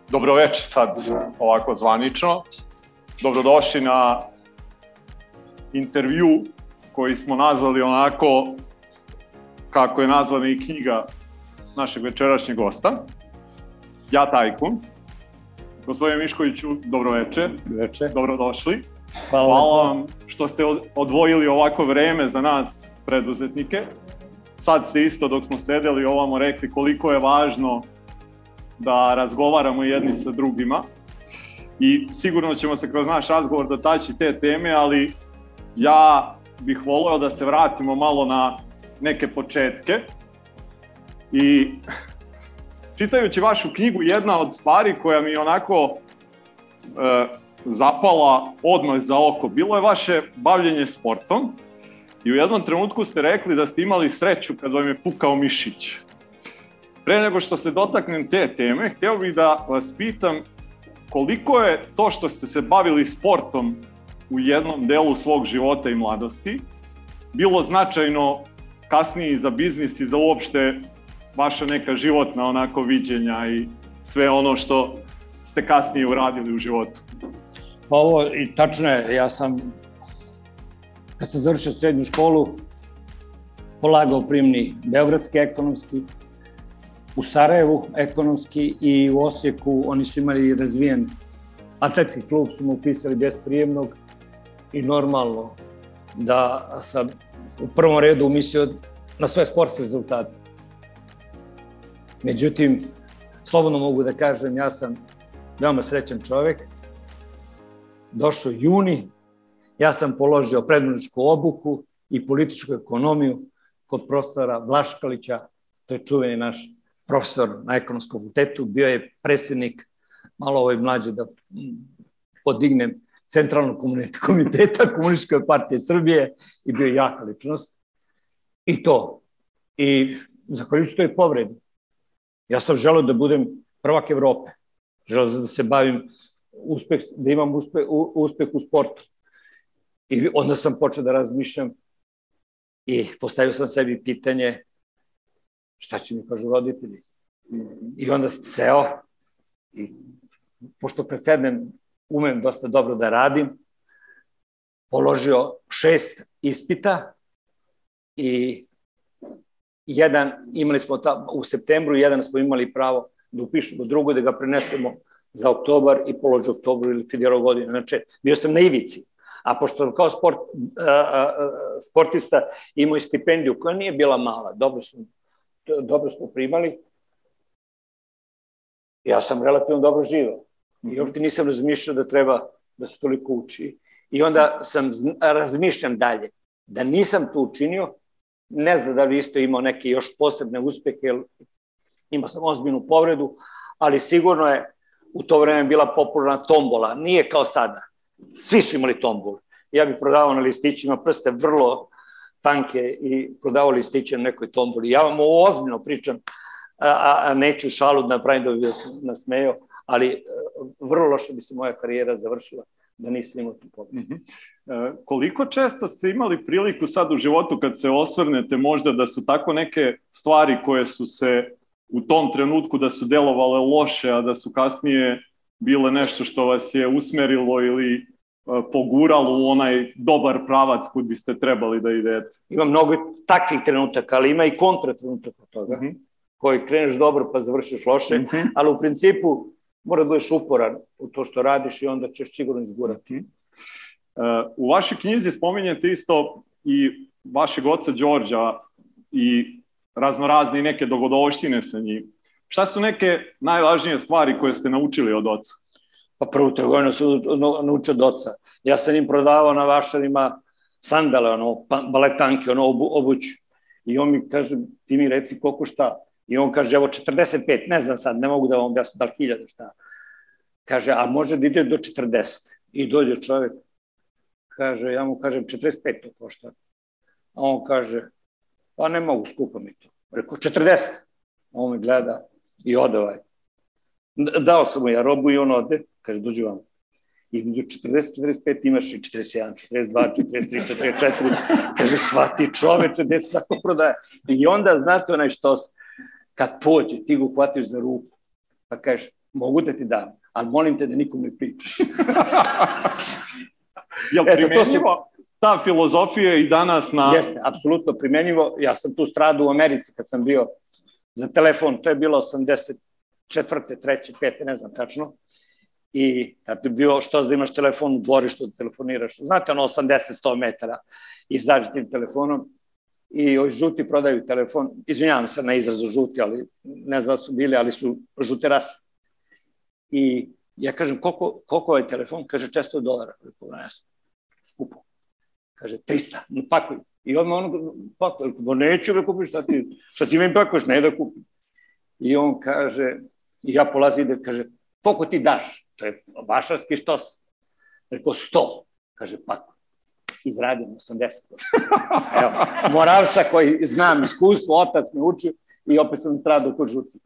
Dobroveče sad, ovako zvanično. Dobrodošli na intervju koji smo nazvali onako kako je nazvana i knjiga našeg večerašnjeg gosta. Ja Tajkun. Gospodine Miškoviću, dobroveče. Dobrodošli. Hvala vam što ste odvojili ovako vreme za nas, preduzetnike. Sad ste isto, dok smo sedeli ovamo, rekli koliko je važno da razgovaramo jedni sa drugima i sigurno ćemo se kroz naš razgovor dotaći te teme, ali ja bih voleo da se vratimo malo na neke početke. I čitajući vašu knjigu, jedna od stvari koja mi onako zapala odmah za oko bilo je vaše bavljenje sportom i u jednom trenutku ste rekli da ste imali sreću kad vam je pukao mišić. Pre nego što se dotaknem te teme, hteo bih da vas pitam koliko je to što ste se bavili sportom u jednom delu svog života i mladosti bilo značajno kasnije i za biznis i za uopšte vaša neka životna onako viđenja i sve ono što ste kasnije uradili u životu. Pa ovo i tačno je, ja sam kad sam završio srednju školu polagao prijemni Beogradski ekonomski, u Sarajevu ekonomski i u Osijeku oni su imali razvijen atletski klub, su mu upisali bez prijemnog i normalno da sam u prvom redu umislio na svoje sportske rezultate. Međutim, slobodno mogu da kažem, ja sam veoma srećan čovek. Došao juni, ja sam položio predmeničku obuku i političku ekonomiju kod profesora Vlaškalića, to je čuveni naš profesor na ekonomskom fakultetu, bio je predsjednik, malo ovaj mlađe da podignem, Centralnog komiteta Komunističke partije Srbije i bio je jaka ličnost. I to. I zahvaljujući toj povredi, ja sam želeo da budem prvak Evrope. Želeo da se bavim da imam uspeh u sportu. I onda sam počeo da razmišljam i postavio sam sebi pitanje šta će mi kažu roditelji. I onda seo i pošto predsednem umem dosta dobro da radim, položio 6 ispita i jedan imali smo u septembru, jedan smo imali pravo da upišemo drugo, da ga prenesemo za oktobar i položio oktobru ili federalnu godinu. Znači, bio sam na ivici. A pošto sam kao sportista imao i stipendiju koja nije bila mala, dobro smo primali, ja sam relativno dobro živao. I uopšte nisam razmišljao da treba da se toliko uči. I onda razmišljam dalje. Da nisam to učinio, ne znam da li isto imao neke još posebne uspehe, jer imao sam ozbiljnu povredu, ali sigurno je u to vreme bila popularna tombola. Nije kao sada. Svi su imali tombolu. Ja bih prodavao na listićima, prste vrlo tanke i prodavao listiće na nekoj tomboli. Ja vam ovo ozbiljno pričam, a neću šalu da napravim da bi vas nasmejao, ali vrlo loše bi se moja karijera završila da nisam imao tu pobjedu. Koliko često ste imali priliku sad u životu kad se osvrnete možda da su tako neke stvari koje su se u tom trenutku da su delovale loše, a da su kasnije bile nešto što vas je usmerilo ili poguralo u onaj dobar pravac kud biste trebali da idete? Ima mnogo takvih trenutaka, ali ima i kontra trenutaka od toga, koji kreneš dobro pa završiš loše, ali u principu mora da budeš uporan u to što radiš i onda ćeš sigurno izgurati. U vašoj knjizi spominjete isto i vašeg oca Đorđa i raznorazne neke dogodovštine sa njim. Šta su neke najvažnije stvari koje ste naučili od oca? Pa prvu trgovinu sam naučio od oca. Ja sam im prodavao na vašarima sandale, baletanke, obuću. I on mi kaže, ti mi reci koliko šta. I on kaže, evo 45, ne znam sad, ne mogu da vam objasnim, da li 1000 šta. Kaže, a može da ide do 40. I dođe čovjek, kaže, ja mu kažem 45 to košta. A on kaže, pa ne mogu, skupo mi to. Rekao, 40. A on me gleda i ode ovaj. Dao sam mu ja robu i on ode, kaže, dođe vam. I među 40-45 imaš i 41, 42, 43, 44. Kaže, shvati čoveče, gde se tako prodaje. I onda, znate onaj što kad pođe, ti ga uhvatiš za ruku, pa kažeš, Mogu da ti dam, ali molim te da nikom ne pričaš. Jel primenjivo ta filozofija i danas na... Jeste, apsolutno primenjivo. Ja sam tu stradao u Americi kad sam bio za telefon, to je bilo 84. 3. 5. ne znam tačno. I tad je bio što da imaš telefon u dvorištu da telefoniraš. Znate, 80-100 metara izađe tim telefonom i ovi žuti prodaju telefon. Izvinjavam se na izrazu žuti, ali ne znam da su bili, ali su žute rase. I ja kažem, koliko je telefon? Kaže, $400. Rekao, ne znam, skupo. Kaže, 300, pakuj. I odmah ono pakuj. Neću da kupiš, šta ti meni pakuješ? Ne da kupim. I on kaže, i ja polazim ide, kaže, koliko ti daš? To je vašarski štos. Rekao, 100. Kaže, pakuj. Izradim 80%. Evo, Moravca koji znam iskustvo, otac me učio i opet sam stradao kod žuti.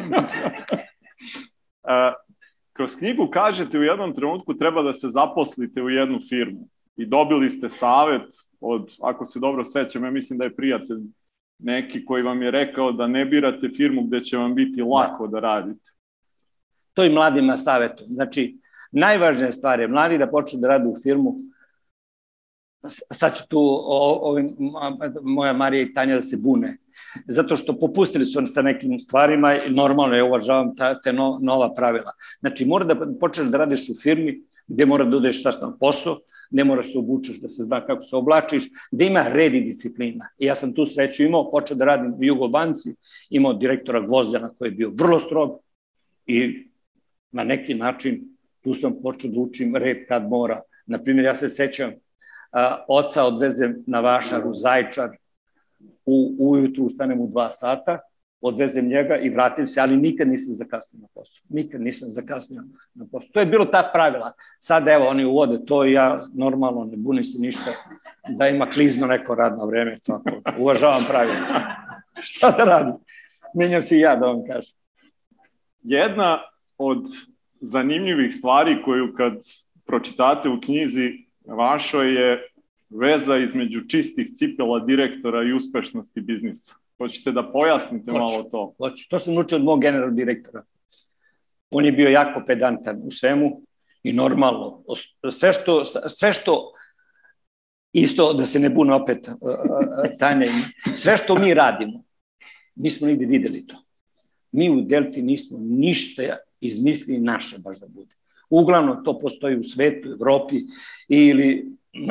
Kroz knjigu kažete u jednom trenutku treba da se zaposlite u jednu firmu i dobili ste savet od, ako se dobro sećam, ja mislim da je prijatelj neki koji vam je rekao da ne birate firmu gde će vam biti lako da radite. To i mladima savetu. Znači, najvažnija stvar je mladi da počnu da rade u firmu. Sad ću tu moja Marija i Tanja da se bune. Zato što popustili su sa nekim stvarima i normalno ja uvažavam te nova pravila. Znači, mora da počneš da radiš u firmi gde mora da odeš na posao, gde moraš se obučeš da se zna kako se oblačiš, gde ima red i disciplina. I ja sam tu sreću imao, počeo da radim u Jugobanci, imao direktora Gvozdana koji je bio vrlo strog i na neki način tu sam počeo da učim red kad mora. Naprimjer, ja se sećam, oca odvezem na Vašar u Zaječar, ujutru ustanem u 2 sata, odvezem njega i vratim se, ali nikad nisam zakasnio na posao. Nikad nisam zakasnio na posao. To je bilo ta pravila. Sad evo, oni uvode to i ja normalno ne bunim se ništa da ima klizno neko radno vreme. Tako. Uvažavam pravila. Šta da radim? Menjam se i ja, da vam kažem. Jedna od zanimljivih stvari koju kad pročitate u knjizi vašoj je veza između čistih cipela direktora i uspešnosti biznisa. Hoćete da pojasnite malo to? Hoću. To sam učio od mog generalnog direktora. On je bio jako pedantan u svemu i normalno. Sve što isto da se ne bune opet Tanja, sve što mi radimo, mi smo nigde videli to. Mi u Delti nismo ništa izmislili naše baš da bude. Uglavnom to postoji u svetu, u Evropi ili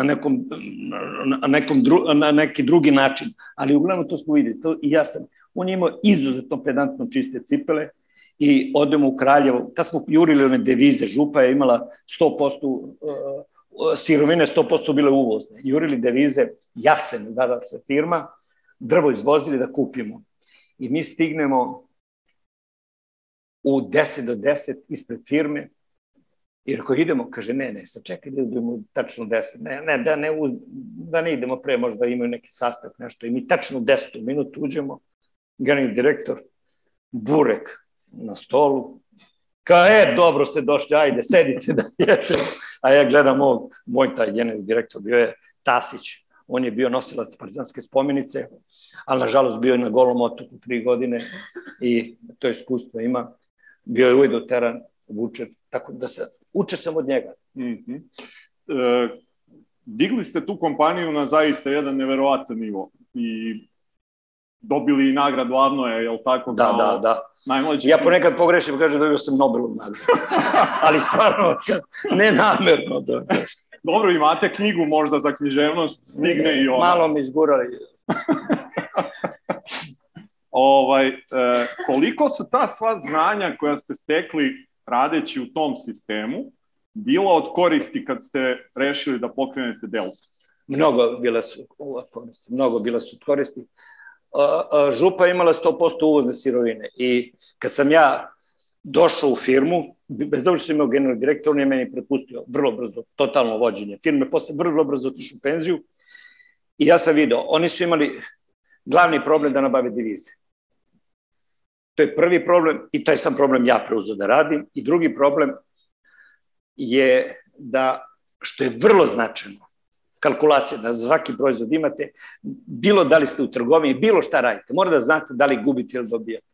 na neki drugi način, ali uglavnom to smo videli, to i ja sam. On je imao izuzetno pedantno čiste cipele i odemo u Kraljevo, kad smo jurili one devize, župa je imala 100%, sirovine 100% bile uvozne, jurili devize, Jasen, dala se firma, drvo izvozili da kupimo i mi stignemo u 10 do 10 ispred firme. Jer ako idemo, kaže, ne, sad čekaj da idemo tačno 10, da ne idemo pre, možda imaju neki sastav, nešto, i mi tačno 10 minuta uđemo, generalni direktor, burek na stolu, kao, dobro ste došli, ajde, sedite da jete, a ja gledam moj taj generalni direktor, bio je Tasić, on je bio nosilac Partizanske spomenice, ali nažalost bio je na Golom otoku 3 godine i to iskustvo ima, bio je uvijek doteran, obučen, tako da se uče sam od njega. Digli ste tu kompaniju na zaista jedan neverovatan nivo i dobili i nagradu Avnoja, je li tako? Da. Ja ponekad pogrešim i kažem dobio sam Nobelovu nagradu. Ali stvarno, ne namerno. Dobro, imate knjigu možda za književnost, stigne i ona. Malo mi izgurali. Koliko su ta sva znanja koja ste stekli radeći u tom sistemu bila od koristi kad ste rešili da pokrenete Deltu? Mnogo bila su od koristi. Župa je imala 100% uvozne sirovine i kad sam ja došao u firmu, bez obzira što sam imao generalni direktor, on je meni prepustio vrlo brzo, totalno vođenje firme, posle vrlo brzo otišao u penziju i ja sam video, oni su imali glavni problem da nabave divize. To je prvi problem i taj sam problem ja preuzeo da radim i drugi problem je da, što je vrlo značajno, kalkulacija da za svaki proizvod imate, bilo da li ste u trgovini, bilo šta radite, mora da znate da li gubite ili dobijate.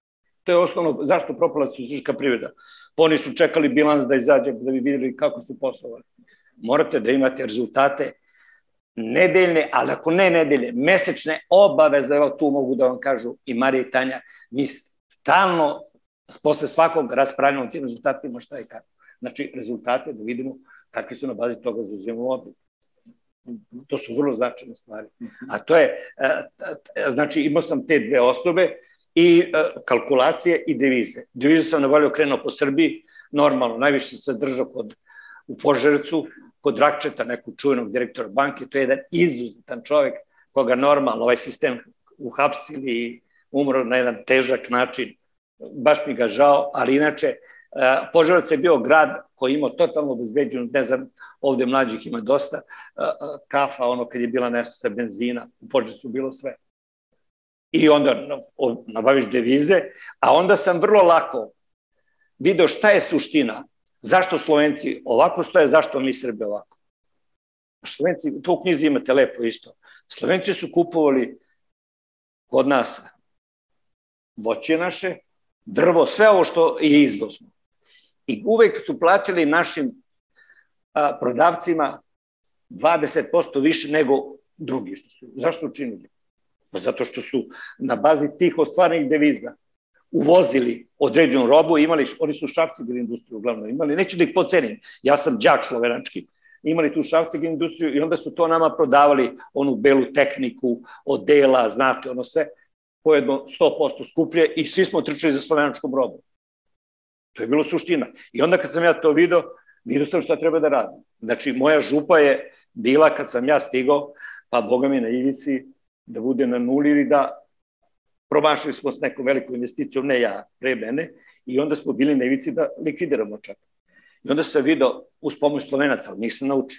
To je osnovno zašto propala turistička privreda. Oni su čekali bilans da izađe da bi videli kako su poslovali. Morate da imate rezultate nedeljne, ali ako ne nedelje, mesečne obavezne, evo tu mogu da vam kažu i Marija i Tanja, mi stalno posle svakog raspravljamo o tim rezultatima šta i kako. Znači, rezultate da vidimo kakvi su na bazi toga zauzimamo odluku. To su vrlo značajne stvari. A to je, znači, imao sam te dve osobe i kalkulacije i devize. Devize sam navalio krenuo po Srbiji, normalno, najviše se držao u Požarevcu, kod Rakčeta, nekog čuvenog direktora banke, to je jedan izuzetan čovek koga normalno ovaj sistem uhapsili i umro na jedan težak način. Baš mi ga žao, ali inače, Požarevac je bio grad koji imao totalno obezbeđenu, ne znam, ovde mlađih ima dosta, kafa, ono kad je bila nešto sa benzina, u Požarevcu bilo sve. I onda nabaviš devize, a onda sam vrlo lako video šta je suština, zašto Slovenci ovako stoje, zašto mi Srbi ovako. Slovenci, to u knjizi imate lepo isto, Slovenci su kupovali kod nas voće naše, drvo, sve ovo što je izvozno. I uvek su plaćali našim prodavcima 20% više nego drugi. Zašto su učinili? Pa zato što su na bazi tih ostvarenih deviza uvozili određenu robu, oni su šrafciger industriju uglavnom imali, neću da ih pocenim, ja sam đak slovenački, imali tu šrafciger industriju i onda su to nama prodavali, onu belu tehniku, odela, znate, ono sve, pojedno 100% skuplje i svi smo trčali za slovenačkom robom. To je bilo suština. I onda kad sam ja to vidio sam šta treba da radim. Znači, moja župa je bila kad sam ja stigao, pa Boga mi na ivici, da bude na nuli ili da promašili smo s nekom velikom investicijom, ne ja, pre mene, i onda smo bili na ivici da likvidiramo čak. I onda sam vidio uz pomoć Slovenaca, ali nisam naučio.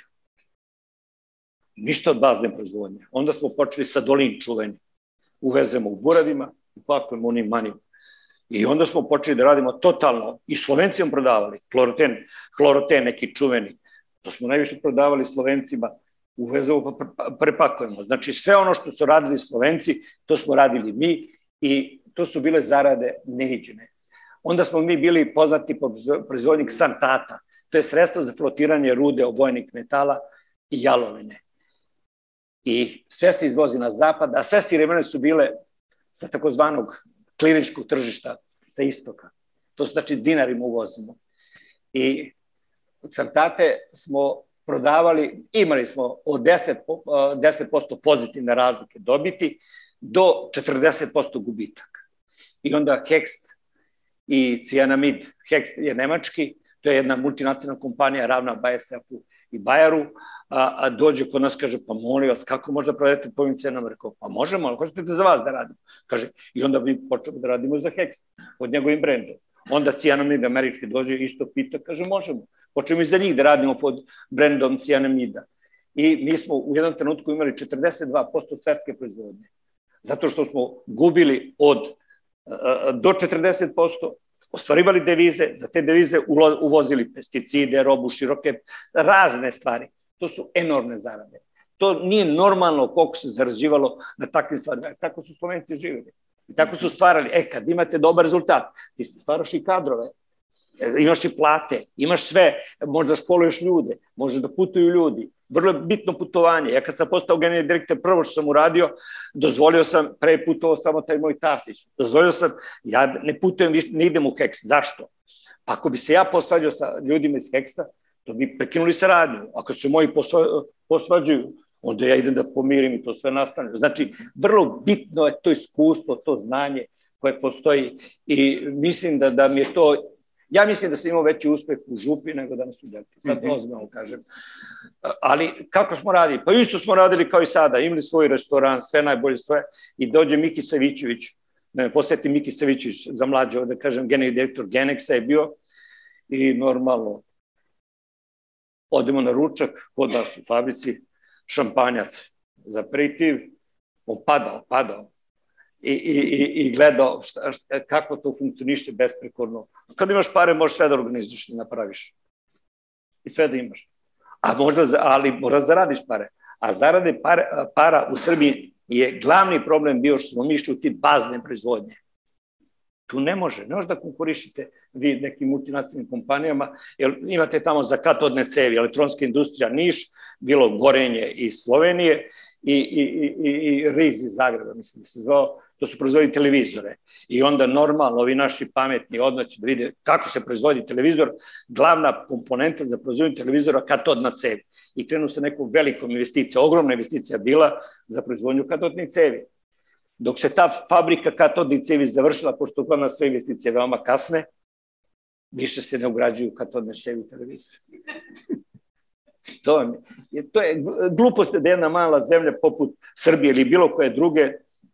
Ništa od bazne proizvodnje. Onda smo počeli sa Dolin čuveni. Uvezemo u buravima i pakujemo onim manima. I onda smo počeli da radimo totalno, i Slovencima prodavali, Kloroten neki čuveni. To smo najviše prodavali Slovencima, uvezemo pa prepakujemo. Znači sve ono što su radili Slovenci, to smo radili mi i to su bile zarade neviđene. Onda smo mi bili poznati po proizvodnji ksantata, to je sredstvo za flotiranje rude obojnih metala i jalovine. I sve se izvozi na zapad, a sve sirovine su bile sa takozvanog kliničkog tržišta sa istoka. To su znači dinarima uvozimo. I ksantate smo prodavali, imali smo od 10% pozitivne razlike dobiti do 40% gubitaka. I onda Hext i cijanamid, Hext je nemački, to je jedna multinacionalna kompanija ravna BASF-u i Bayeru, a dođe kod nas, kaže, pa molim vas, kako možda prodajete po ovim cenama? Rekao, pa možemo, ali hoćete da za vas da radimo. Kaže, i onda mi počemo da radimo za Hext, pod njegovim brendom. Onda cijanamid američki dođe, isto pita, kaže, možemo. Počemo i za njih da radimo pod brendom cijanamida. I mi smo u jednom trenutku imali 42% svetske proizvodnje. Zato što smo gubili do 40%, ostvarivali devize, za te devize uvozili pesticide, robu, široke, razne stvari. To su enormne zarade. To nije normalno koliko se zarađivalo na takvim stvarima. Tako su Slovenci živjeli. I tako su stvarali. Kad imate dobar rezultat, ti stvaraš i kadrove, imaš i plate, imaš sve, možda školuješ ljude, možda da putuju ljudi. Vrlo je bitno putovanje. Ja kad sam postao generalni direktor, prvo što sam uradio, dozvolio sam, pre putovao samo taj moj Tasić, dozvolio sam, ja ne putujem, ne idem u Heks. Zašto? Pa ako bi se ja posvađao sa ljudima iz Heksta, to bi prekinuli saradnju. Ako se moji posvađaju, onda ja idem da pomirim i to sve nastane. Znači, vrlo bitno je to iskustvo, to znanje koje postoji i mislim da mi je to, ja mislim da sam imao veći uspeh u župi nego danas u Delti. Sad ozbiljno kažem. Ali kako smo radili? Pa isto smo radili kao i sada. Imali svoj restoran, sve najbolje sve. I dođe Miki Savićević, da me posjeti Miki Savićević za mlađe, da kažem, generalni direktor Genexa je bio i normalno odemo na ručak, kod nas u fabrici, šampanjac za aperitiv, on padao i gledao kako to funkcioniše besprekorno. Kad imaš pare, možeš sve da organizuješ, da napraviš. I sve da imaš. Ali moraš da zaradiš pare. A zarade para u Srbiji je glavni problem bio što smo išli u ti bazne proizvodnje. Tu ne može da konkurišite vi nekim multinacionalnim kompanijama, jer imate tamo za katodne cevi, elektronska industrija Niš, bilo Gorenje iz Slovenije i Riz iz Zagreba, mislim da se zvao, to su proizvodi televizore. I onda normalno ovi naši pametni odmah će da vide kako se proizvodi televizor, glavna komponenta za proizvodnju televizora katodna cev. I krenu se nekom velikom investicija, ogromna investicija bila za proizvodnju katodnih cevi. Dok se ta fabrika katodnih cevi završila, pošto uglavnom sve investicije veoma kasne, više se ne ugrađuju katodne cevi u televizor. To je glupost da jedna mala zemlja poput Srbije ili bilo koje druge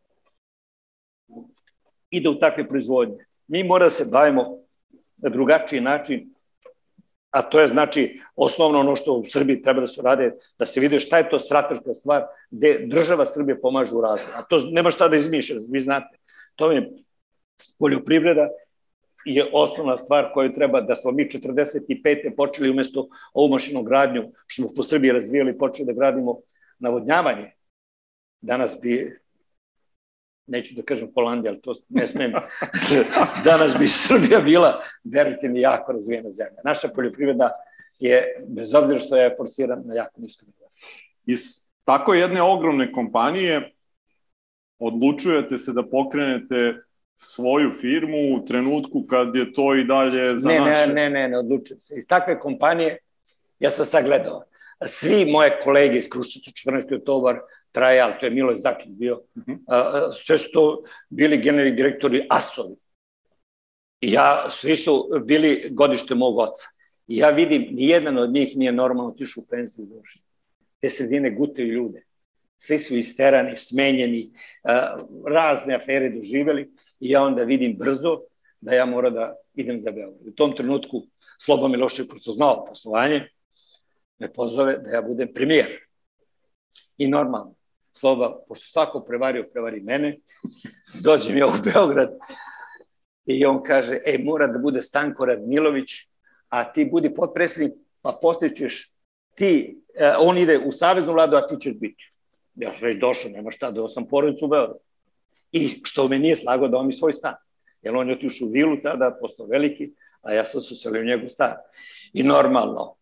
ide u takve proizvodnje. Mi mora da se bavimo na drugačiji način, a to je znači osnovno ono što u Srbiji treba da se rade, da se vide šta je to strateška stvar gde država Srbije pomaže u razvoju. A to nema šta da izmišlja, vi znate. To je poljoprivreda je osnovna stvar koju treba, da smo mi 45. počeli umesto ovu mašinogradnju, što smo po Srbiji razvijali, počeli da gradimo navodnjavanje. Danas bi, neću da kažem Holandija, ali to ne smem, danas bi Srbija bila, verujte mi, jako razvijena zemlja. Naša poljoprivreda je, bez obzira što je forsirana, na jako niskom nivou. Iz tako jedne ogromne kompanije odlučujete se da pokrenete svoju firmu u trenutku kad je to i dalje za naše... Ne odlučujem se. Iz takve kompanije ja sam sagledao. Svi moje kolege iz Kruševca, 14. oktobar, Trajal, to je Miloj Zakić bio, sve su to bili generalni direktori ASO-vi. I svi su bili godište mog oca. I ja vidim, nijedan od njih nije normalno otišao u penziju završiti. Te sredine gutaju ljude. Svi su isterani, smenjeni, razne afere doživeli i ja onda vidim brzo da ja moram da idem za Beograd. U tom trenutku Slobo Milošević, pošto znao poslovanje, me pozove da ja budem premijer. I normalno, Sloba, pošto svako prevari mene, dođem ja u Beograd i on kaže, mora da bude Stanko Radmilović, a ti budi potpredsjednik, pa postićeš ti, on ide u saveznu vladu, a ti ćeš biti. Ja sam već došao, nema šta, dao sam porodicu u Beogradu. I što me nije slagao da on mi svoj stan. Jer on je otišao u vilu tada, postao veliki, a ja sam se uselio u njegov stan. I normalno.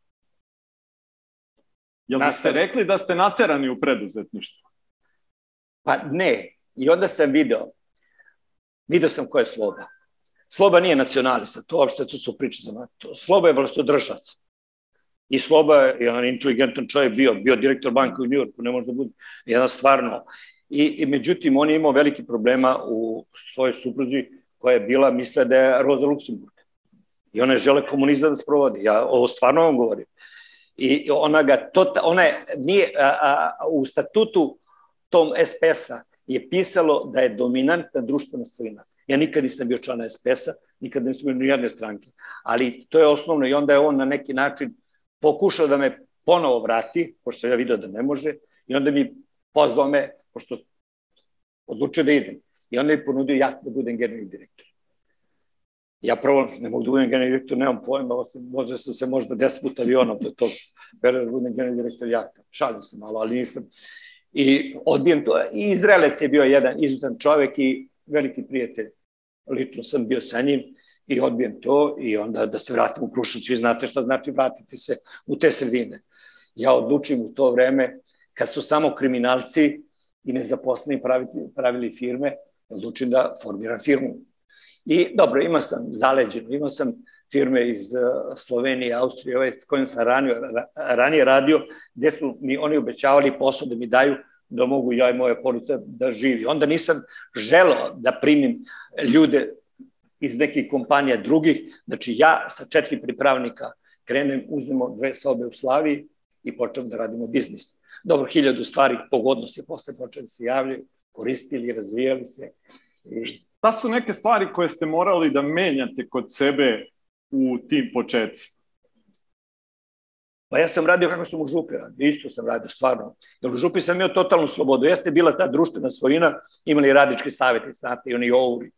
Jel biste rekli da ste naterani u preduzetništvu? Pa ne. I onda sam video sam ko je Sloba. Sloba nije nacionalista, to su priče za mene. Sloba je vlastodržac. I Sloba je jedan inteligentan čovjek bio direktor banke u Njujorku, ne može da bude jedan stvarno. I međutim, on je imao veliki problema u svojoj supruzi koja je bila, misle da je Roza Luksemburg. I ona je žele komunizam da sprovodi. Ja ovo stvarno vam govorim. I ona nije, u statutu tom SPS-a je pisalo da je dominantna društvena svojina. Ja nikad nisam bio član SPS-a, nikad nisam bio ni jedne stranke. Ali to je osnovno i onda je on na neki način pokušao da me ponovo vrati, pošto ja vidio da ne može, i onda mi pozvao me, pošto odlučio da idem. I onda mi ponudio ja da budem generalni direktor. Ja prvo ne mogu da budem generalni direktor, nemam pojma, vozio sam se možda 10 puta avionom do tog perioda da budem generalni direktor jahta. Šalim se malo, ali nisam. I odbijem to. I Izraelec je bio jedan izuzetan čovek i veliki prijatelj. Lično sam bio sa njim i odbijem to i onda da se vratim u Kruševac. Vi znate šta znači vratiti se u te sredine. Ja odlučim u to vreme, kad su samo kriminalci i nezaposleni pravili firme, odlučim da formiram firmu. I dobro, imao sam zaleđeno, imao sam firme iz Slovenije, Austrije, s kojim sam ranije radio, gde su mi oni obećavali posao da mi daju da mogu ja i moja porodica da živi. Onda nisam želeo da primim ljude iz nekih kompanija drugih, znači ja sa 4 pripravnika krenem, uzmemo 2 sobe u Slaviji i počnem da radimo biznis. Dobro, 1000 stvari pogodnosti posle počeli se javljaju, koristili, razvijali se. Šta su neke stvari koje ste morali da menjate kod sebe u tim početcima? Pa ja sam radio kako sam u Župi radio, isto sam radio, stvarno. Jer u Župi sam imao totalnu slobodu. Jeste bila ta društvena svojina, imali radnički savjeti, znate, i oni ouri.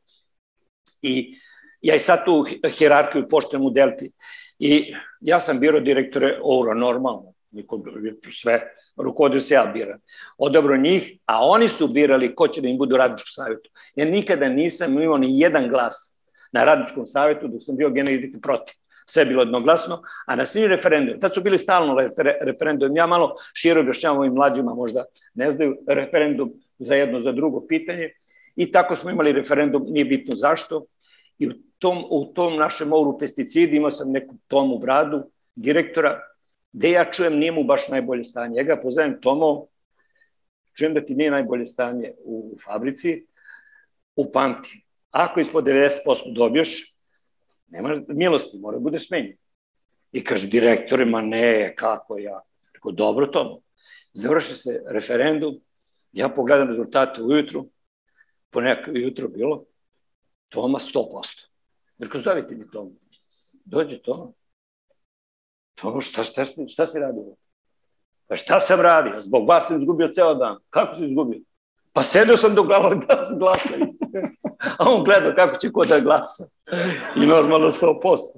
I ja i sad tu hijerarhiju poštujem u Delti. I ja sam birao direktore oura, normalno. Sve, rukovodio se ja biram. Odabro njih, a oni su birali ko će da im budu u radničkom savjetu. Ja nikada nisam imao ni jedan glas na radničkom savjetu dok sam bio generalni direktor protiv. Sve je bilo jednoglasno, a na svim referendumima, tad su bili stalno referendum, ja malo širo objašnjavam ovim mlađima, možda ne znaju, referendum za jedno, za drugo pitanje, i tako smo imali referendum, nije bitno zašto, i u tom našem moru pesticidi imao sam neku Tomu Bradu, direktora, gde ja čujem nije mu baš najbolje stanje. Ja ga pozovem: Tomo, čujem da ti nije najbolje stanje u fabrici, upamti, ako ispod 90% dobiješ, nema milosti, mora da budeš smenjen. I kaže direktorima: ne, kako ja? Tako, dobro, Tomo. Završi se referendum, ja pogledam rezultate ujutru, ponekako jutro bilo, Toma 100%. Rekao, zovite mi Tomu. Dođe Toma. Tomo, šta si radio? Pa šta sam radio? Zbog vas sam izgubio ceo dan. Kako si izgubio? Pa sedio sam do glasaju. A on gledao kako će ko da glasa. I normalno 100%.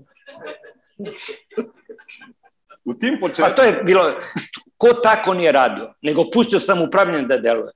U tim početku... A to je bilo, ko tako nije radio, nego pustio sam upravljanje da deluje.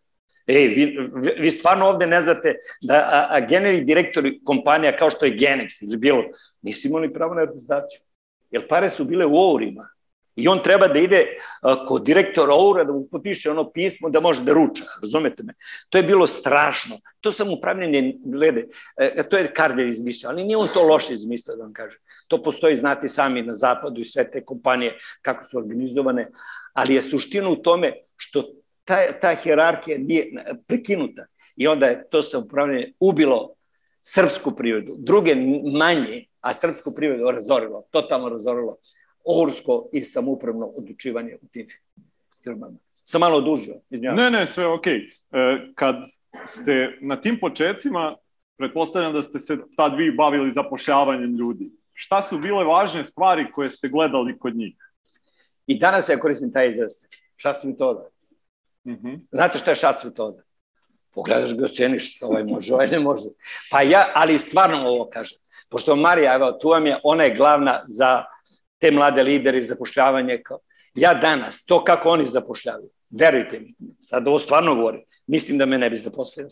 Vi stvarno ovde ne znate da generalni direktori kompanija kao što je Genex ili bilo, nisu imali pravo na reprezentaciju. Jer pare su bile u eurima. I on treba da ide kod direktora eura da mu potpiše ono pismo da može da ruča. Razumete me? To je bilo strašno. To sam upravljanje, glede, to je Kardelj izmislio, ali nije on to loše izmislio, da vam kažem. To postoji, znate, sami na zapadu i sve te kompanije kako su organizovane, ali je suština u tome što ta hijerarhija nije prekinuta. I onda je to samoupravljanje ubilo srpsku privredu, druge manje, a srpsku privredu razorilo, totalno razorilo oursko i samoupravno odlučivanje u tim firmama. Sam malo odužio, izvinjavam. Ne, sve okej. Kad ste na tim početcima, pretpostavljam da ste se tad vi bavili zapošljavanjem ljudi. Šta su bile važne stvari koje ste gledali kod njih? I danas ja koristim taj izraz. Šac metoda. Znate šta je šac metoda? Pogledaš ga, oceniš, ovaj može, ovaj ne može. Pa ja, ali stvarno ovo kažem. Pošto Marija, evo, tu vam je, ona je glavna za te mlade lideri, zapošljavanje. Ja danas, to kako oni zapošljavaju, verujte mi, sad ovo stvarno govorim, mislim da me ne bi zaposlio.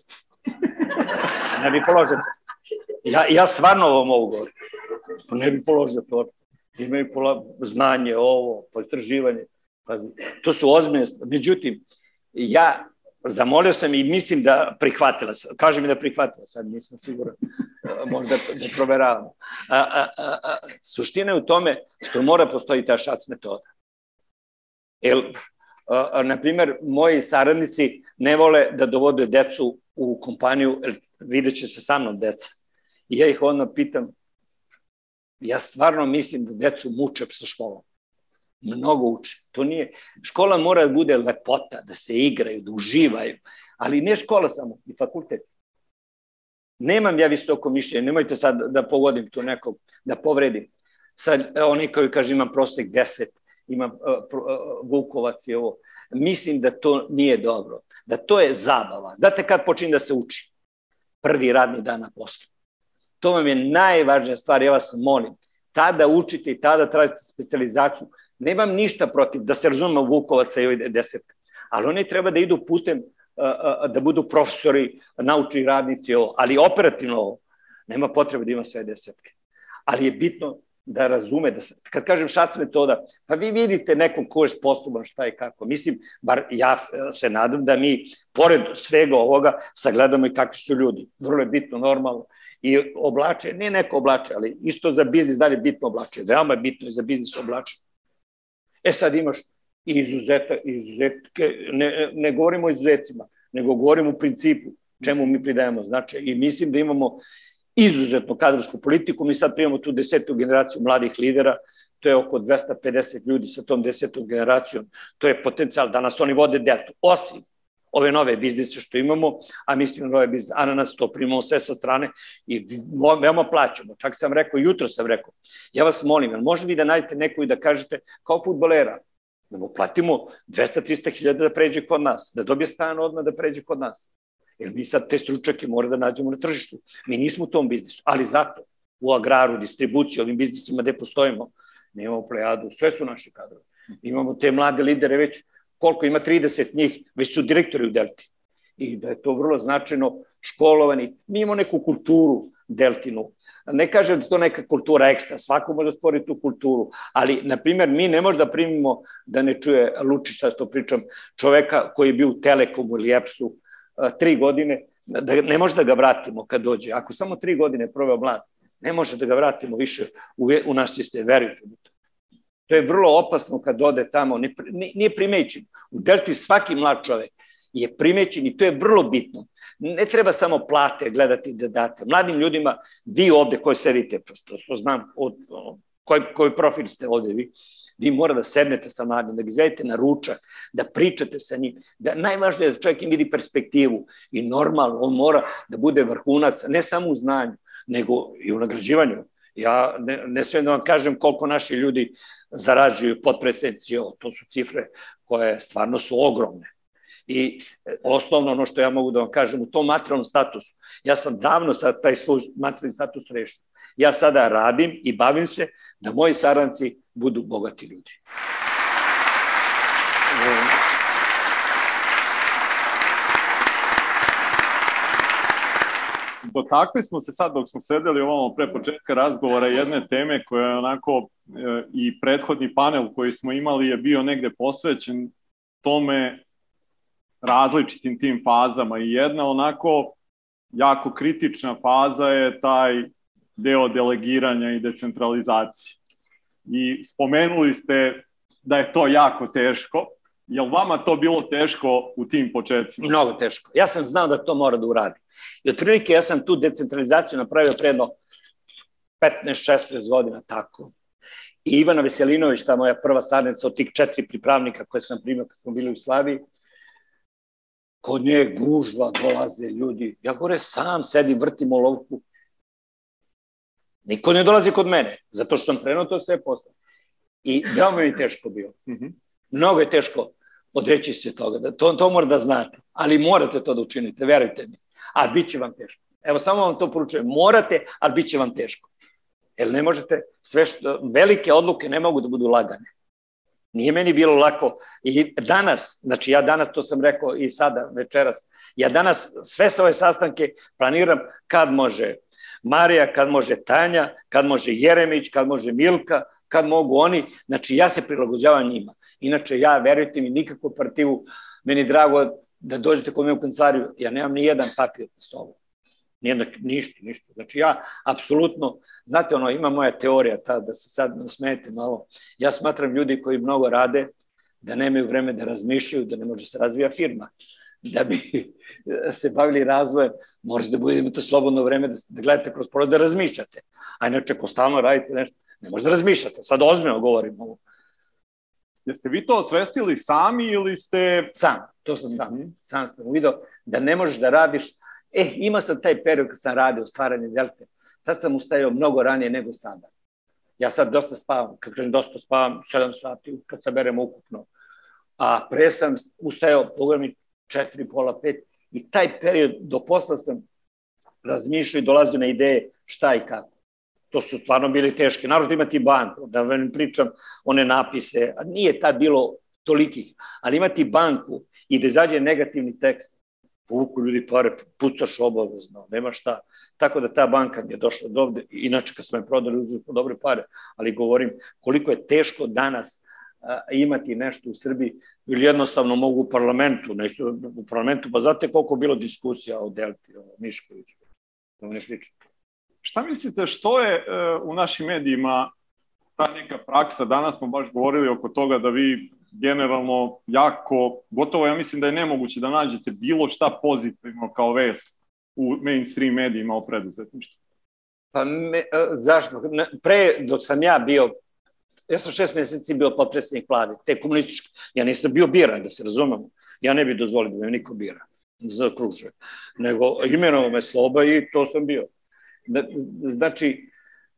Ne bi položio to. Ja stvarno ovo mogu govorim. Ne bi položio to. Imaju znanje, ovo, istraživanje. To su ozbiljne stvari. Međutim, ja zamolio sam i mislim da prihvatila sam. Kaže mi da prihvatila, sad nisam siguran. Možda da proveravamo. Suština je u tome što mora postoji ta šac metoda. Jer, na primjer, moji saradnici ne vole da dovode decu u kompaniju, jer vidjet će se sa mnom deca. I ja ih onda pitam, ja stvarno mislim da decu muče sa školom. Mnogo uče. To nije, škola mora da bude lepota, da se igraju, da uživaju, ali ne škola samo, i fakultet. Nemam ja visoko mišljenje, nemojte sad da pogodim tu nekog, da povredim. Sad, oni koji kaže imam prosek 10, imam Vukovac i ovo. Mislim da to nije dobro, da to je zabava. Znate kad počinje da se uči? Prvi radni dan na poslu. To vam je najvažnija stvar, ja vas molim. Tada učite i tada tražite specijalizaciju. Nemam ništa protiv da se razumemo Vukovaca i ovih desetka, ali oni treba da idu putem da budu profesori, naučni radnici, ali operativno ovo. Nema potrebe da ima sve desetke. Ali je bitno da razume, kad kažem šac metoda, pa vi vidite nekog ko je sposoban šta i kako. Mislim, bar ja se nadam da mi, pored svega ovoga, sagledamo i kakvi su ljudi. Vrlo je bitno, normalno. I oblače, ne neko oblače, ali isto za biznis dalje bitno oblače. Veoma je bitno i za biznis oblače. Sad imaš izuzetke, ne govorimo o izuzetcima, nego govorimo u principu čemu mi pridajemo značaj. I mislim da imamo izuzetno kadrovsku politiku. Mi sad primamo tu 10. generaciju mladih lidera, to je oko 250 ljudi sa tom 10. generacijom. To je potencijal da nas oni vode deltu. Osim ove nove biznise što imamo, a mislim nove biznise, Ananas, to primamo sve sa strane i veoma plaćamo. Čak sam rekao, jutro sam rekao, ja vas molim, može vi da nađete neko i da kažete kao fudbalera, da mu platimo 200-300 hiljada da pređe kod nas, da dobije stan odmah da pređe kod nas. Jer mi sad te stručnjake mora da nađemo na tržištu. Mi nismo u tom biznisu, ali zato u agraru, distribuciji, ovim biznisima gde postojimo, nemamo plejadu, sve su naši kadrovi. Imamo te mlade lidere već, koliko ima 30 njih, već su direktori u Delti. I da je to vrlo značajno školovani. Mi imamo neku kulturu Deltinu. Ne kažem da to neka kultura ekstra, svako može stvoriti tu kulturu, ali, na primjer, mi ne možemo da primimo da ne čuje Lučića, što pričam, čoveka koji je bio u Telekomu ili EPS-u 3 godine, da ne može da ga vratimo kad dođe. Ako samo 3 godine proveo mlad, ne može da ga vratimo više u naš sistem, verujte mi to. To je vrlo opasno kad ode tamo, nije primećen. U Delti svaki mlad čovek je primećen i to je vrlo bitno. Ne treba samo plate gledati da date. Mladim ljudima, vi ovde koji sedite, prosto znam koji profil ste ovde vi mora da sednete sa mladim, da ga izvedete na ručak, da pričate sa njim. Najvažnije je da čovjek im vidi perspektivu i normalno, on mora da bude vrhunac, ne samo u znanju, nego i u nagrađivanju. Ja ne smijem da vam kažem koliko naši ljudi zarađuju potpredsednici, to su cifre koje stvarno su ogromne. I osnovno ono što ja mogu da vam kažem, u tom materijalnom statusu, ja sam davno sad taj svoj materijalni status rešio. Ja sada radim i bavim se da moji saradnici budu bogati ljudi. Dotakli smo se sad dok smo sedeli ovamo pre početka razgovora jedne teme koja je onako i prethodni panel koji smo imali je bio negde posvećen tome različitim tim fazama i jedna onako jako kritična faza je taj deo delegiranja i decentralizacije. I spomenuli ste da je to jako teško. Je li vama to bilo teško u tim početcima? Mnogo teško. Ja sam znao da to mora da uradi. I otprilike ja sam tu decentralizaciju napravio predno 15-16 godina, tako. I Ivana Veselinović, ta moja prva saradnica od tih 4 pripravnika koje sam primio kad smo bili u Slaviji, kod nje gužva, dolaze ljudi. Ja gore sam sedim, vrtim olovku. Niko ne dolazi kod mene, zato što sam krenuo to sve posle. I veoma mi je teško bio. Mnogo je teško odreći se toga. To mora da znate. Ali morate to da učinite, verujte mi. A bit će vam teško. Evo, samo vam to poručujem. Morate, ali bit će vam teško. Jer ne možete, velike odluke ne mogu da budu lagane. Nije meni bilo lako. I danas, znači ja danas, to sam rekao i sada, večeras, ja danas sve svoje sastanke planiram kad može Marija, kad može Tanja, kad može Jeremić, kad može Milka, kad mogu oni. Znači ja se prilagođavam njima. Inače, ja, verujte mi, nikakvu partivu, meni drago da dođete kod mene u kancelariju, ja nemam ni jedan papir na stolu. Ništa. Znači ja, apsolutno, znate ono, ima moja teorija, da se sad nasmejete malo, ja smatram ljudi koji mnogo rade, da nemaju vreme da razmišljaju, da ne može se razvija firma. Da bi se bavili razvojem, morate da budete slobodno vreme da gledate kroz porod, da razmišljate. A inače, ako stalno radite nešto, ne možete da razmišljate. Sad ozbiljno govorim ovo. Jeste vi to osvestili sami ili ste... Sam, to sam sam. Sam sam vidio da ne možeš da radiš. Imao sam taj period kad sam radio stvaranje Delte. Tad sam ustajao mnogo ranije nego sada. Ja sad dosta spavam, kad kažem dosta spavam, 7 sati, kad saberemo ukupno. A pre sam ustajao, pogledam 4, pola, 5. I taj period do posla sam razmišljao i dolazio na ideje šta i kako. To su stvarno bili teške. Naravno imati banku, da vam pričam one napise, nije tad bilo tolikih, ali imati banku i da izađe negativni tekst, povuku ljudi pare, pucaš obavezno, nema šta. Tako da ta banka mi je došla do ovde, inače kad smo je prodali, uzeli smo dobre pare, ali govorim koliko je teško danas imati nešto u Srbiji, ili jednostavno mogu u parlamentu, pa znate koliko je bilo diskusija o Delti, o Miškoviću, da ne pričam. Šta mislite što je u našim medijima ta neka praksa? Danas smo baš govorili oko toga da vi generalno jako, gotovo ja mislim da je nemoguće da nađete bilo šta pozitivno kao vest u mainstream medijima o preduzetništvu. Pa zašto? Pre, dok sam ja bio, ja sam 6 meseci bio potpredsednik vlade, te komunističke, ja nisam bio biran, da se razumemo, ja ne bih dozvolio da me niko bira za kružak, nego imenovao me Sloba i to sam bio. Znači,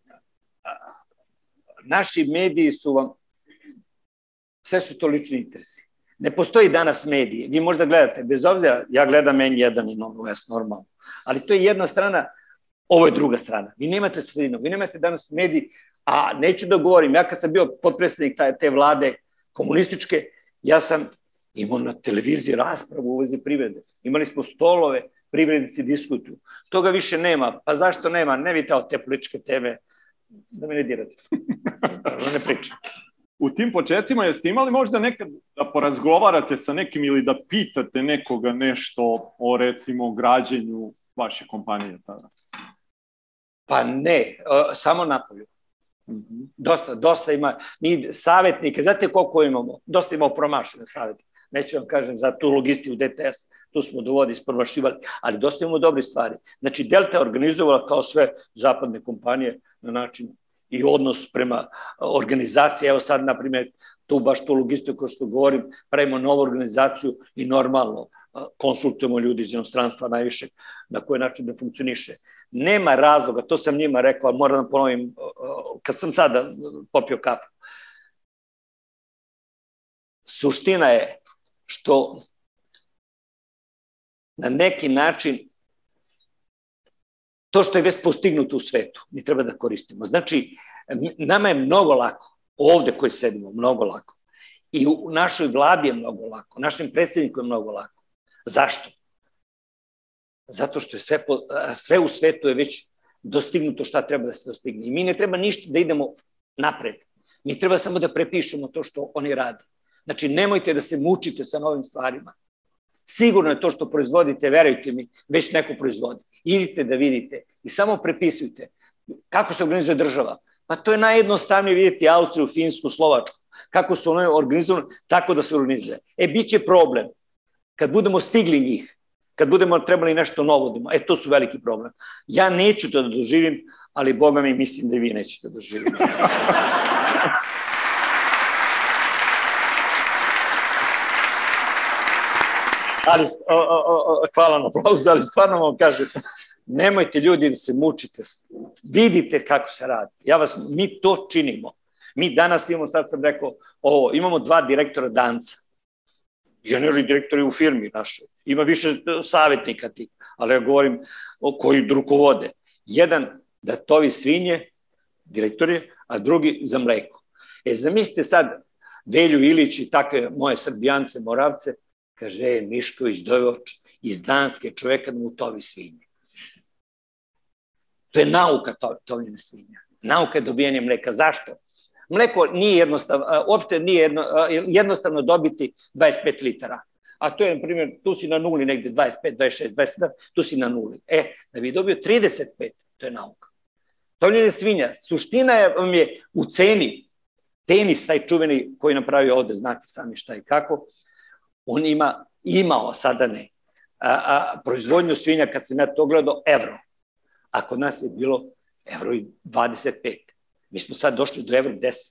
naši mediji su vam, sve su to lični interesi. Ne postoji danas medije. Vi možda gledate, bez obzira, ja gledam N1 i Novu Vest, normalno. Ali to je jedna strana, ovo je druga strana. Vi nemate sredinu, vi nemate danas mediji, a neću da govorim, ja kad sam bio potpredsednik te vlade komunističke, ja sam imao na televiziji raspravu u vezi privrede. Imali smo stolove, privrednici diskutuju. Toga više nema. Pa zašto nema? Ne vidite te političke teme, da me ne dirate. Ne pričam. U tim početcima jeste imali možda nekad da porazgovarate sa nekim ili da pitate nekoga nešto o, recimo, građenju vaše kompanije tada? Pa ne, samo napolju. Dosta ima. Mi savjetnike, znate koliko imamo? Dosta imamo promašene savjetnike. Neću vam kažem za tu logistiku DTS, tu smo dovodi ispromašivali, ali dosta imamo dobre stvari. Znači, Delta je organizovala kao sve zapadne kompanije na način i odnos prema organizaciji. Evo sad, na primjer, baš tu logistiku što govorim, pravimo novu organizaciju i normalno konsultujemo ljudi iz inostranstva najviše na koji način da funkcioniše. Nema razloga, to sam njima rekao, moram da ponovim, kad sam sada popio kafu. Suština je što na neki način to što je već postignuto u svetu, mi treba da koristimo. Znači, nama je mnogo lako, ovde koji sedimo, mnogo lako. I u našoj vladi je mnogo lako, našem predsjedniku je mnogo lako. Zašto? Zato što je sve u svetu je već dostignuto šta treba da se dostigne. I mi ne treba ništa da idemo napred. Mi treba samo da prepišemo to što oni rade. Znači, nemojte da se mučite sa novim stvarima. Sigurno je to što proizvodite, verujte mi, već neko proizvodi. Idite da vidite i samo prepisujte. Kako se organizuje država? Pa to je najjednostavnije vidjeti Austriju, Finsku, Slovačku. Kako su one organizovane, tako da se organizuje. Bit će problem. Kad budemo stigli njih, kad budemo trebali nešto novo da imamo, to su veliki problem. Ja neću to da doživim, ali Boga mi mislim da i vi nećete da doživite. Ali, hvala na aplauzu, ali stvarno vam kažem, nemojte ljudi da se mučite, vidite kako se radi. Mi to činimo. Mi danas imamo, sad sam rekao, imamo 2 direktora Danca. Generalni direktori u firmi našoj. Ima više savjetnika tih, ali ja govorim o koji rukovode. Jedan da tovi svinje, direktori, a drugi za mleko. Zamislite sad Velju Ilić i takve moje Srbijance, Moravce, kaže, Mišković doveo iz Danske čoveka da mu tovi svinje. To je nauka tovljenja svinja. Nauka je dobijanje mleka. Zašto? Mleko nije jednostavno, uopšte nije jednostavno dobiti 25 litara. A to je, na primjer, tu si na nuli negde 25, 26, 27, tu si na nuli. Da bi dobio 35, to je nauka. Tovljenje svinja, suština vam je u ceni. Tenis, taj čuveni koji napravio ovde, znate sami šta i kako, on imao, sada ne, proizvodnju svinja, kad sam ja to gledao, evro. A kod nas je bilo evro i 25. Mi smo sad došli do evro 10.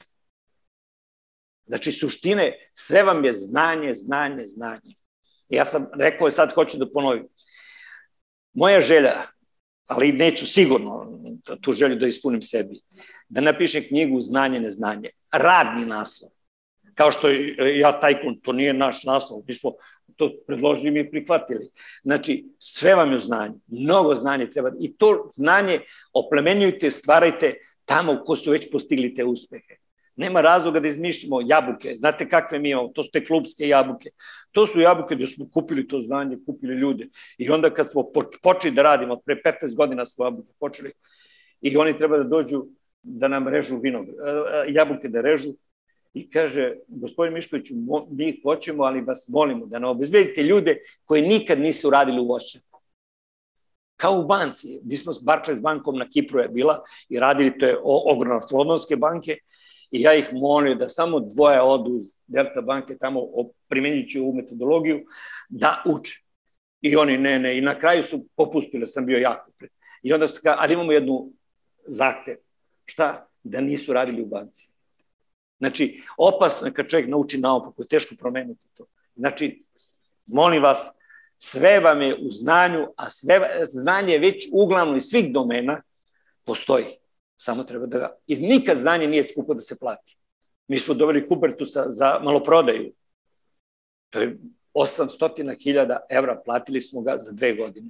Znači, suštine, sve vam je znanje, znanje, znanje. Ja sam rekao, sad hoću da ponovim. Moja želja, ali neću sigurno tu želju da ispunim sebi, da napišem knjigu Znanje, neznanje. Radni naslov. Kao što ja tajkun, to nije naš naslov, mi smo to predložili i mi prihvatili. Znači, sve vam je znanje, mnogo znanje treba, i to znanje oplemenjujte, stvarajte tamo ko su već postigli te uspehe. Nema razloga da izmišljamo jabuke, znate kakve mi imamo, to su te klubske jabuke. To su jabuke gde smo kupili to znanje, kupili ljude. I onda kad smo počeli da radimo, pre 15 godina smo jabuke počeli, i oni treba da dođu da nam režu jabuke da režu, i kaže, gospodin Miškoviću, mi hoćemo, ali vas molimo da nam obezbedite ljude koji nikad nisu radili u voćnjaku. Kao u banci, mi smo s Barclays bankom na Kipru je bila i radili, to je ogromna londonske banke, i ja ih molim da samo 2 odu iz Delta banke tamo primenjujući ovu metodologiju da uče. I oni ne, i na kraju su popustili, sam bio jako pred. I onda su ali imamo jednu zahtev. Šta? Da nisu radili u banci. Znači, opasno je kad čovjek nauči naopako, je teško promeniti to. Znači, molim vas, sve vam je u znanju, a znanje već uglavnom iz svih domena postoji. Samo treba da ga... I nikad znanje nije skupo da se plati. Mi smo doveli Kubertusa za maloprodaju. To je 800.000 evra, platili smo ga za 2 godine.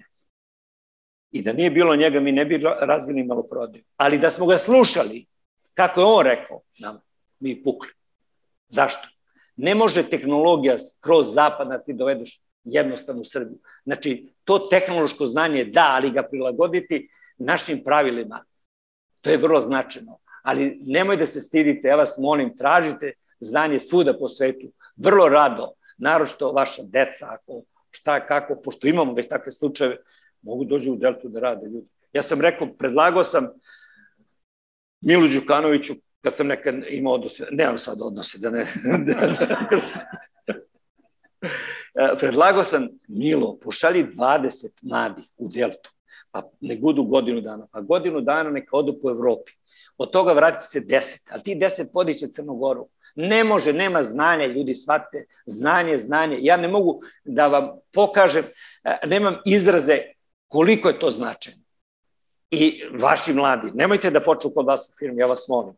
I da nije bilo njega, mi ne bi razbili maloprodaju. Ali da smo ga slušali, kako je on rekao nam, mi pukli. Zašto? Ne može tehnologija kroz zapad da ti dovedeš jednostavnu Srbiju. Znači, to tehnološko znanje da, ali ga prilagoditi našim pravilima. To je vrlo značajno. Ali nemoj da se stidite, ja vas molim, tražite znanje svuda po svetu. Vrlo rado, naročito vaša deca, ako šta, kako, pošto imamo već takve slučajeve, mogu dođu u Deltu da rade ljudi. Ja sam rekao, predlagao sam Milu Đukanoviću, kad sam nekad imao odnose, nemam sad odnose, da ne... Predlagao sam, Milo, pošalji 20 mladih u Deltu, pa nek budu godinu dana, pa godinu dana neka odu po Evropi. Od toga vratit se 10, ali ti 10 podiće Crnogoru. Ne može, nema znanja, ljudi shvatite, znanje. Ja ne mogu da vam pokažem, nemam izraze koliko je to značajno. I vaši mladi, nemojte da počnu kod vas u firmi, ja vas molim.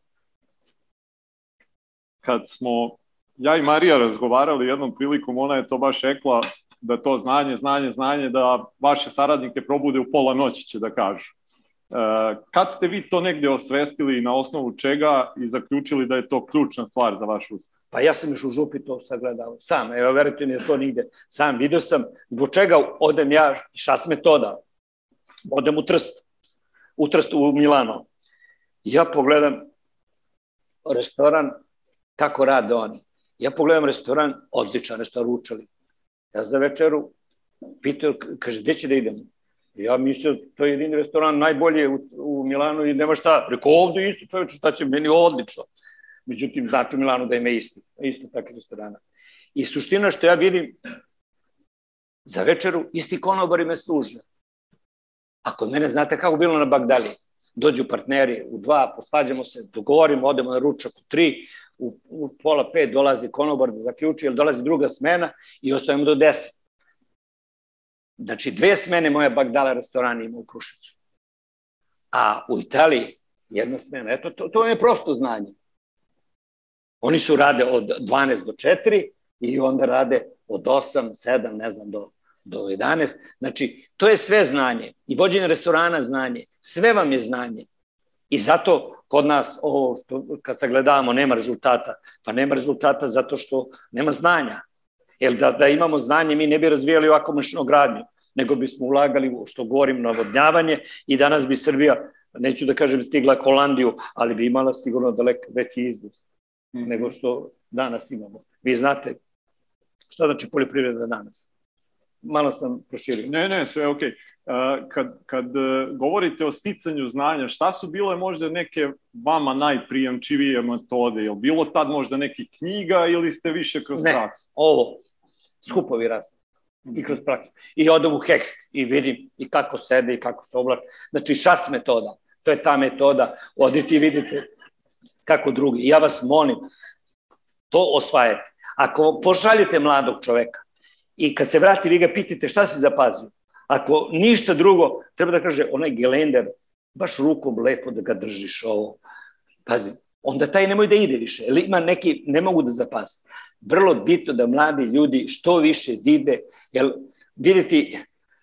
Kad smo ja i Marija razgovarali jednom prilikom, ona je to baš rekla da to znanje, da vaše saradnike probude u pola noći, će da kažu. Kad ste vi to negde osvestili i na osnovu čega i zaključili da je to ključna stvar za vaš uspeh? Pa ja sam još u Župi to sagledao sam, evo verujte mi da to nigde sam vidio sam, zbog čega odem ja, šac metoda, odem u Trst u Milano. Ja pogledam restoran, kako rade oni. Ja pogledam restoran, odličan restoran, ručali. Ja za večeru pitao, kaže, gde će da idemo? Ja mislio, to je jedini restoran, najbolje u Milanu i nema šta. Rekao, ovde isto, čovječe, šta će meni, odlično. Međutim, znate u Milanu da ima isto takve restorana. I suština što ja vidim, za večeru isti konobari me služe. A kod mene, znate kako bilo na Bagdali? Dođu partneri u 2, posvađamo se, dogovorimo, odemo na ručak u 3, u pola 5 dolazi konobar da zaključi, jer dolazi druga smena i ostajemo do 10. Znači, 2 smene moja Bagdala restorana ima u Kruševcu. A u Italiji 1 smena. Eto, to je prosto znanje. Oni su rade od 12 do 4 i onda rade od 8, 7, ne znam, do 11. Znači, to je sve znanje. I vođenje restorana znanje. Sve vam je znanje. I zato kod nas, ovo, kad sagledavamo, nema rezultata. Pa nema rezultata zato što nema znanja. Jer da imamo znanje, mi ne bi razvijali ovako mašinogradnju, nego bismo ulagali, što govorim, navodnjavanje i danas bi Srbija, neću da kažem stigla Holandiju, ali bi imala sigurno daleko veći izvoz nego što danas imamo. Vi znate šta znači poljoprivreda danas. Malo sam proširio. Ne, sve je okej. Kad govorite o sticanju znanja, šta su bile možda neke vama najprijamčivije metode? Je li bilo tad možda nekih knjiga ili ste više kroz praksu? Ne, ovo, skupovi razni. I kroz praksu. I odem u Hekst i vidim i kako sede i kako se oblače. Znači, šac metoda. To je ta metoda. Odite i vidite kako drugi. Ja vas molim, to osvajate. Ako pošaljete mladog čoveka i kad se vrati, vi ga pitate šta si zapazio. Ako ništa drugo, treba da kaže, onaj gelender, baš rukom lepo da ga držiš ovo. Pazi, onda taj nemoj da ide više. Ili ima neki, ne mogu da zapazi. Vrlo bitno da mladi ljudi što više vide, jer vidite,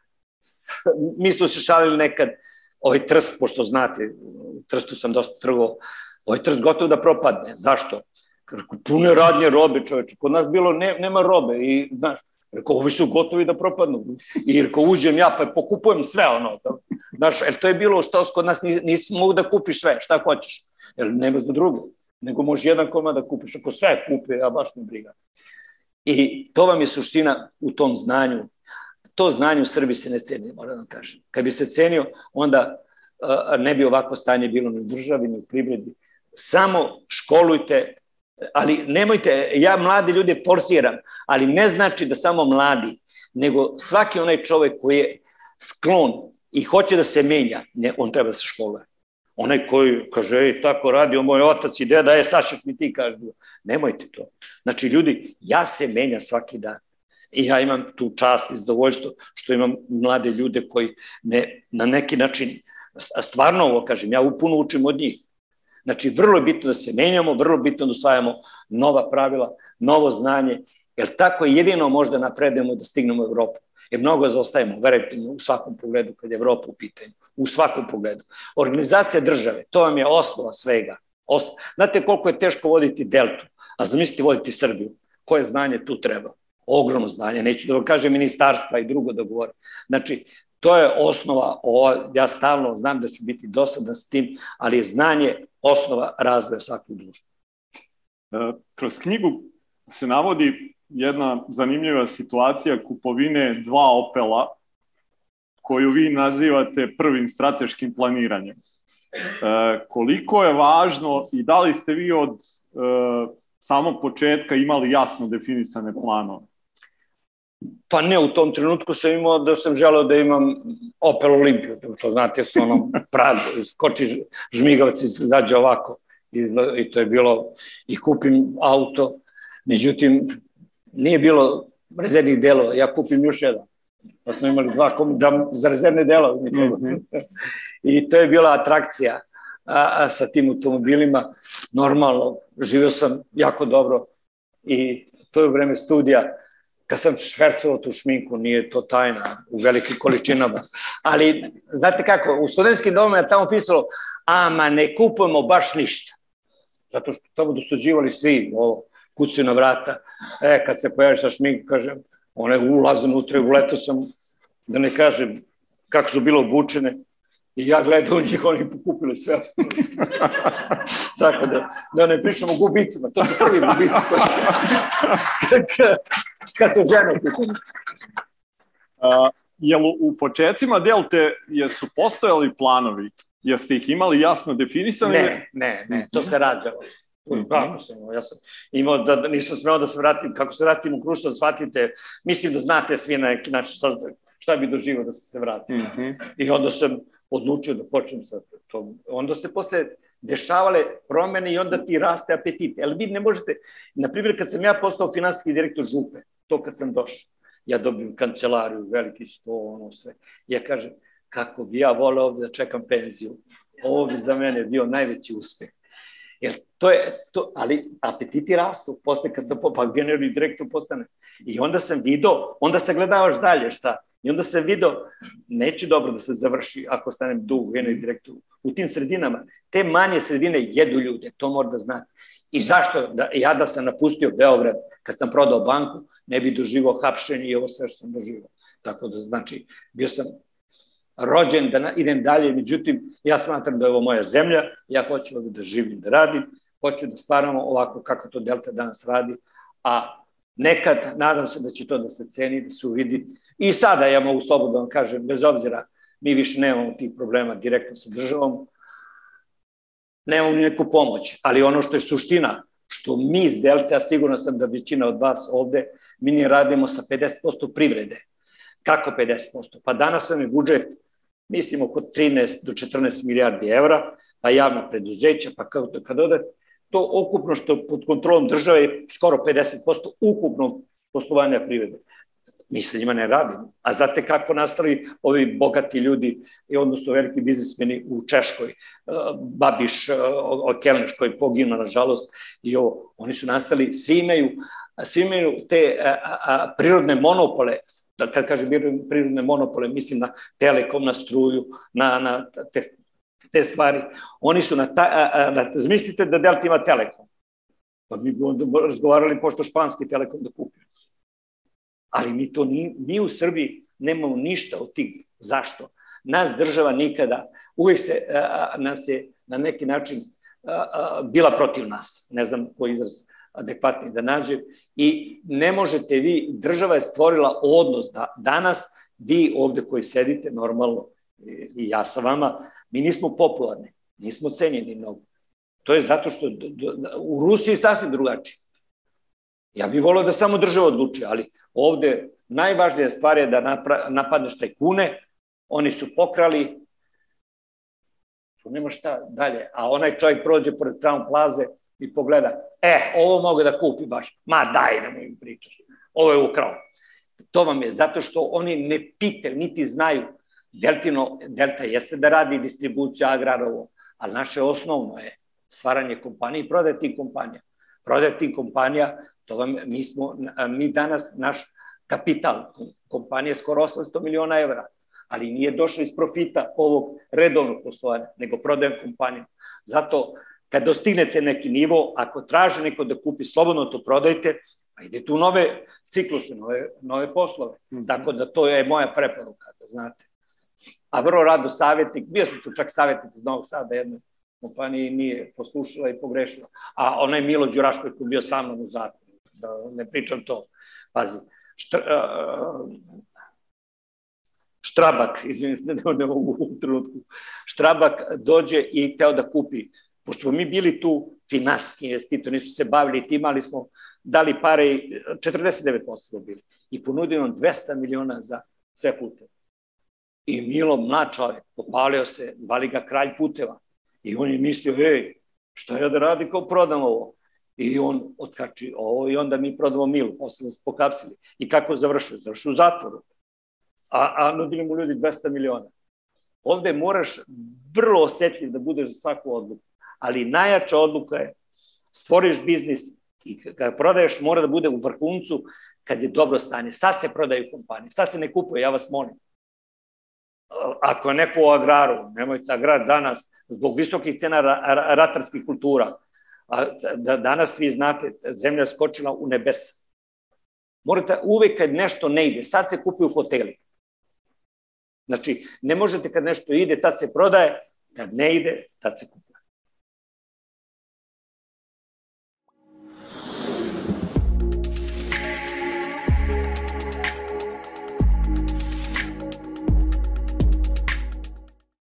mi smo se šalili nekad, ovaj Trst, pošto znate, u Trstu sam dosta trgovao, ovaj Trst gotov da propadne. Zašto? Puno radnje robe, čoveče. Kod nas bilo, nema robe i, znaš, rekao, ovi su gotovi da propadnu. I rekao, uđem ja, pa pokupujem sve ono. Znaš, jer to je bilo što kod nas nisi mogu da kupiš sve, šta hoćeš. Jer nema za druge. Nego može jedan komad da kupiš. Ako sve kupe, ja baš ne briga. I to vam je suština u tom znanju. To znanje u Srbiji se ne ceni, moram da kažem. Kad bi se cenio, onda ne bi ovako stanje bilo ni u državi, ni u privredi. Samo školujte, ali nemojte, ja mladi ljude forsiram, ali ne znači da samo mladi, nego svaki onaj čovek koji je sklon i hoće da se menja, on treba da se školuje. Onaj koji kaže, tako radio moj otac i deda, sad ćeš mi ti kaže. Nemojte to. Znači, ljudi, ja se menjam svaki dan. I ja imam tu čast i zadovoljstvo što imam mlade ljude koji na neki način, stvarno ovo kažem, ja puno učim od njih. Znači, vrlo je bitno da se menjamo, vrlo je bitno da usvajamo nova pravila, novo znanje, jer tako jedino možda napredujemo da stignemo u Evropu. Jer mnogo zaostajemo, verujte mi, u svakom pogledu kad je Evropa u pitanju, u svakom pogledu. Organizacija države, to vam je osnova svega. Znate koliko je teško voditi Deltu, a zamislite voditi Srbiju. Koje znanje tu treba? ogromno znanje, neću da vam kažem ministarstva i drugo da govorim. Znači, to je osnova, ja stalno znam da ću biti dosadan s tim, ali je znanje osnova razvoja svakog društva. Kroz knjigu se navodi jedna zanimljiva situacija kupovine 2 Opela, koju vi nazivate prvim strateškim planiranjem. Koliko je važno i da li ste vi od samog početka imali jasno definisane planove? Pa ne, u tom trenutku sam imao da sam želeo da imam Opel Olimpiju, to znate su ono Prado, skoči žmigavac i se zađe ovako i to je bilo, i kupim auto, međutim nije bilo rezervnih delova, ja kupim još jedan, pa smo imali 2 za rezervne delove i to je bila atrakcija sa tim automobilima, normalno, živio sam jako dobro i to je u vreme studija. Kad sam švercovao tu šminku, nije to tajna u velikim količinama. Ali, znate kako, u studentskim domovima je tamo pisalo, ama ne kupujemo baš ništa. Zato što tamo dosuđivali svi, kucaju na vrata. Kad se pojavi sa šminku, kažem, one ulaze unutra i uletao sam, da ne kažem kako su bilo obučene. I ja gledam njih, oni pokupili sve. Tako da ne pričamo o gubicima, to su prvi gubici kad se žene kupili. Jel u početcima Delte su postojali planovi? Jeste ih imali jasno definisane? Ne, to se rađalo. Kako sam imao, ja sam imao da nisam smeo da se vratim, kako se vratim u Kruševac, shvatite, mislim da znate svi na neki način šta bi doživao da se vratim. I onda sam odlučio da počnem sa tom. Onda se posle dešavale promene i onda ti raste apetit. Ali vi ne možete, na primjer, kad sam ja postao finansijski direktor Župe, to kad sam došao, ja dobijem kancelariju, veliki sto, ono sve. Ja kažem, kako bi ja voleo ovde da čekam penziju, ovo bi za mene bio najveći uspeh. Jer to je, ali apetiti rastu, posle kad sam pa generalni direktor postane. I onda sam vidio, onda se gledavaš dalje šta. I onda sam vidio, neće dobro da se završi ako stanem dug generalni direktor. U tim sredinama, te manje sredine jedu ljude, to mora da znate. I zašto? Ja da sam napustio Beograd, kad sam prodao banku, ne bi doživao hapšenje i ovo sve što sam doživao. Tako da, znači, bio sam rođen da idem dalje, međutim, ja smatram da je ovo moja zemlja, ja hoću ovdje da živim, da radim, hoću da stvaramo ovako kako to Delta danas radi, a nekad, nadam se da će to da se ceni, da se uvidi. I sada ja mogu slobodno da vam kažem, bez obzira, mi više nemamo tih problema direktno sa državom, nemamo ni neku pomoć, ali ono što je suština, što mi iz Delta, sigurno sam da većina od vas ovde, mi ne radimo sa 50% privrede. Kako 50%? Pa danas vam je budžet, mislim, oko 13 do 14 milijardi evra, pa javna preduzeća, pa kad odete, to ukupno što pod kontrolom države je skoro 50% ukupnog poslovanja privrede. Mi sa njima ne radimo. A znate kako nastali ovi bogati ljudi, odnosno veliki biznismeni u Češkoj, Babiš, Kelneš koji je poginuo, nažalost, i ovo, oni su nastali, svi imaju te prirodne monopole. Kad kažem prirodne monopole, mislim na Telekom, na struju, na te stvari. Oni su zamislite da Delta ima Telekom. Pa mi bi onda razgovarali pošto španski Telekom da kupimo. Ali mi u Srbiji nemamo ništa od tih. Zašto? Nas država nikada, uvijek nas je na neki način bila protiv nas. Ne znam koji izraz adekvatni da nađem. I ne možete vi, država je stvorila odnos da danas vi ovde koji sedite normalno, i ja sa vama, mi nismo popularni, nismo cenjeni mnogo. To je zato što u Rusiji je sasvim drugačije. Ja bih volio da samo država odluči, ali ovde najvažnija stvar je da napadneš tajkune, oni su pokrali, tu nema šta dalje, a onaj čovjek prođe pored Crown Plaze i pogleda, ovo mogu da kupi baš, ma daj, nemoj im pričaš, ovo je ukrao. To vam je, zato što oni ne pitaju, niti znaju, Delta jeste da radi distribuciju agrarovo, ali naše osnovno je stvaranje kompanije i prodaje tih kompanija. Prodaje tih kompanija, mi danas, naš kapital kompanije je skoro 800 miliona evra, ali nije došlo iz profita ovog redovnog poslovanja, nego prodajem kompaniju. Zato, kad dostignete neki nivo, ako traže neko da kupi, slobodno to prodajte, Pa ide tu nove cikluse, nove poslove. Tako da to je moja preporuka, da znate. A vrlo rado savjetnik, bio sam tu čak savjetnik iz Novog Sada, jednoj kompaniji nije poslušala i pogrešila. A onaj Milo Đurašković koji je bio sa mnom u zatvoru, da ne pričam to, pazi. Štrabak, izvinite, ne mogu u trenutku, Štrabak dođe i hteo da kupi, pošto smo mi bili tu finansijski investitor, nismo se bavili tim, ali smo dali pare, 49% smo bili, i ponudio nam 200 miliona za sve puteve. I Milo, mlad čovjek, popalio se, zvali ga kralj puteva, i on je mislio, šta ja da radi kao prodam ovo? I on otkači ovo i onda mi prodamo Milu, posle se pokapsili. I kako završio? Završio u zatvoru. A nudili mu ljudi 200 miliona. Ovde moraš vrlo osetljiv da budeš za svaku odluku, ali najjača odluka je stvoriš biznis i kada prodaješ mora da bude u vrhuncu kad je dobro stanje. Sad se prodaju kompanije, sad se ne kupuje, ja vas molim. Ako je neko u agraru, nemojte agrar danas, zbog visokih cena ratarskih kultura, danas vi znate, zemlja je skočila u nebesa. Morate uvek kad nešto ne ide, sad se kupuju hoteli. Znači, ne možete kad nešto ide, tad se prodaje, kad ne ide, tad se kupuje.